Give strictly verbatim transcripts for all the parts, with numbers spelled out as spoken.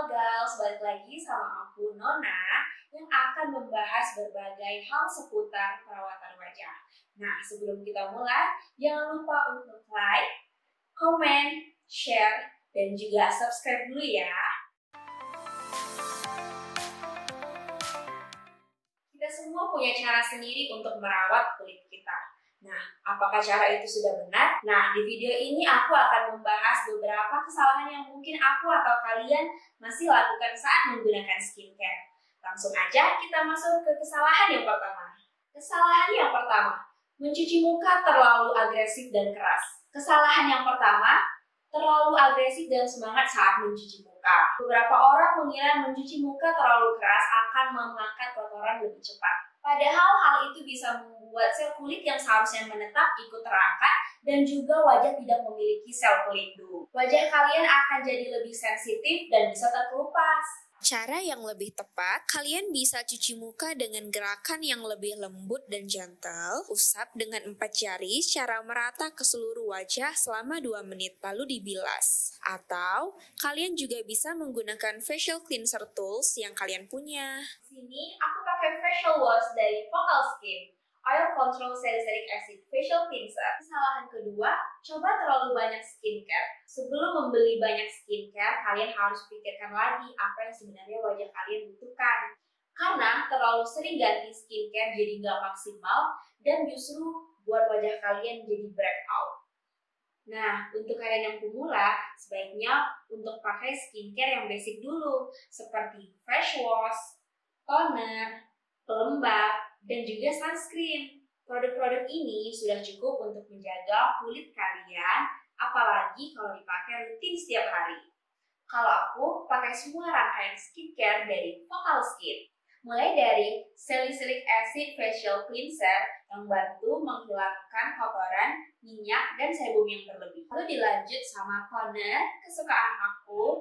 Girls, balik lagi sama aku Nona yang akan membahas berbagai hal seputar perawatan wajah. Nah, sebelum kita mulai, jangan lupa untuk like, comment, share, dan juga subscribe dulu ya. Kita semua punya cara sendiri untuk merawat kulit kita. Nah, apakah cara itu sudah benar? Nah, di video ini aku akan membahas beberapa kesalahan yang mungkin aku atau kalian masih lakukan saat menggunakan skincare. Langsung aja kita masuk ke kesalahan yang pertama. Kesalahan yang pertama, mencuci muka terlalu agresif dan keras. Kesalahan yang pertama, terlalu agresif dan semangat saat mencuci muka. Beberapa orang mengira mencuci muka terlalu keras akan mengangkat kotoran lebih cepat. Padahal hal itu bisa membuat sel kulit yang seharusnya menetap ikut terangkat dan juga wajah tidak memiliki sel pelindung. Wajah kalian akan jadi lebih sensitif dan bisa terkelupas. Cara yang lebih tepat, kalian bisa cuci muka dengan gerakan yang lebih lembut dan gentle. Usap dengan empat jari secara merata ke seluruh wajah selama dua menit, lalu dibilas. Atau, kalian juga bisa menggunakan facial cleanser tools yang kalian punya. Sini aku pakai facial wash dari Focal Skin, Oil Control Salicylic Acid Facial Cleanser. Kesalahan kedua, coba terlalu banyak skincare. Sebelum membeli banyak skincare, kalian harus pikirkan lagi apa yang sebenarnya wajah kalian butuhkan. Karena terlalu sering ganti skincare jadi nggak maksimal dan justru buat wajah kalian jadi breakout. Nah, untuk kalian yang pemula, sebaiknya untuk pakai skincare yang basic dulu, seperti face wash, toner, pelembab, dan juga sunscreen. Produk-produk ini sudah cukup untuk menjaga kulit kalian, apalagi kalau dipakai rutin setiap hari. Kalau aku pakai semua rangkaian skincare dari Focal Skin, mulai dari Salicylic Acid Facial Cleanser yang membantu menghilangkan kotoran, minyak, dan sebum yang berlebih. Lalu dilanjut sama toner kesukaan aku,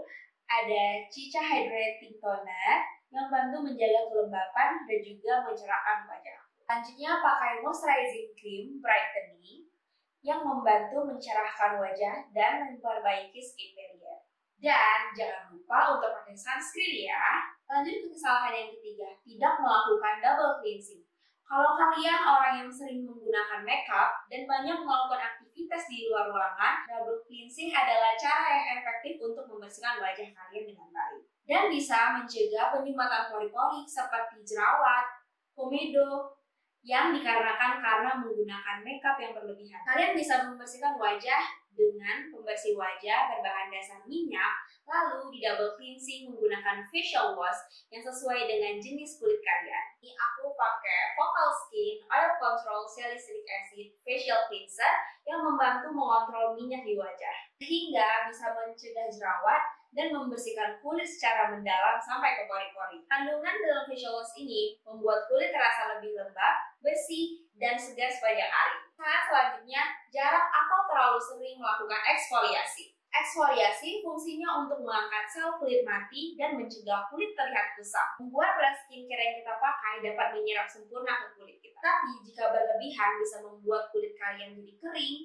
ada Cica Hydrating Toner yang membantu menjaga kelembapan dan juga mencerahkan wajah. Selanjutnya pakai moisturizing cream brightening yang membantu mencerahkan wajah dan memperbaiki skin barrier. Dan jangan lupa untuk pakai sunscreen ya. Lanjut ke kesalahan yang ketiga, tidak melakukan double cleansing. Kalau kalian orang yang sering menggunakan makeup dan banyak melakukan aktivitas di luar ruangan, double cleansing adalah cara yang efektif untuk membersihkan wajah kalian dengan baik. Dan bisa mencegah penyumbatan pori-pori seperti jerawat, komedo, yang dikarenakan karena menggunakan makeup yang berlebihan. Kalian bisa membersihkan wajah dengan pembersih wajah berbahan dasar minyak, lalu di double cleansing menggunakan facial wash yang sesuai dengan jenis kulit kalian. Ini aku pakai Focal Skin Oil Control Salicylic Acid Facial Cleanser yang membantu mengontrol minyak di wajah, sehingga bisa mencegah jerawat dan membersihkan kulit secara mendalam sampai ke pori-pori. Kandungan dalam facial wash ini membuat kulit terasa lebih lembab, bersih, dan segar sepanjang hari. Nah, selanjutnya, jarang atau terlalu sering melakukan eksfoliasi. Eksfoliasi fungsinya untuk mengangkat sel kulit mati dan mencegah kulit terlihat kusam. Membuat produk skincare yang kita pakai dapat menyerap sempurna ke kulit kita. Tapi jika berlebihan bisa membuat kulit kalian jadi kering,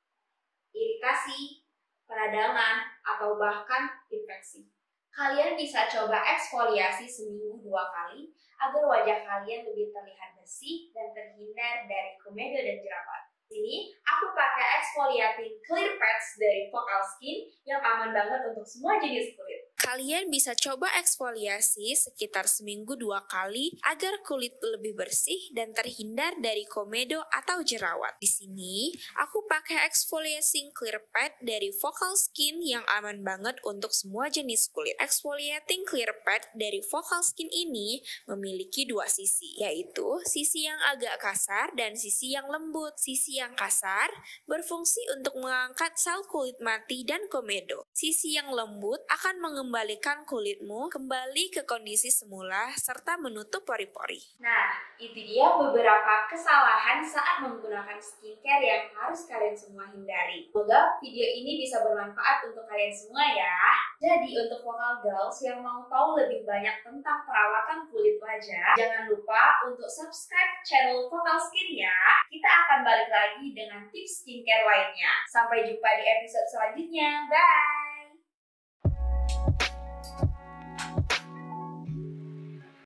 iritasi, peradangan, atau bahkan infeksi. Kalian bisa coba eksfoliasi seminggu dua kali agar wajah kalian lebih terlihat bersih dan terhindar dari komedo dan jerawat. Sini aku pakai exfoliating clear pads dari Focal Skin yang aman banget untuk semua jenis kulit. Kalian bisa coba eksfoliasi sekitar seminggu dua kali agar kulit lebih bersih dan terhindar dari komedo atau jerawat. Di sini, aku pakai exfoliating clear pad dari Focal Skin yang aman banget untuk semua jenis kulit. Exfoliating clear pad dari Focal Skin ini memiliki dua sisi, yaitu sisi yang agak kasar dan sisi yang lembut. Sisi yang kasar berfungsi untuk mengangkat sel kulit mati dan komedo. Sisi yang lembut akan mengembalikan kulitmu kembali ke kondisi semula serta menutup pori-pori. Nah, itu dia beberapa kesalahan saat menggunakan skincare yang harus kalian semua hindari. Semoga video ini bisa bermanfaat untuk kalian semua ya. Jadi untuk Focal Girls yang mau tahu lebih banyak tentang perawatan kulit wajah, jangan lupa untuk subscribe channel Focal Skin ya. Kita akan balik lagi dengan tips skincare lainnya. Sampai jumpa di episode selanjutnya. Bye!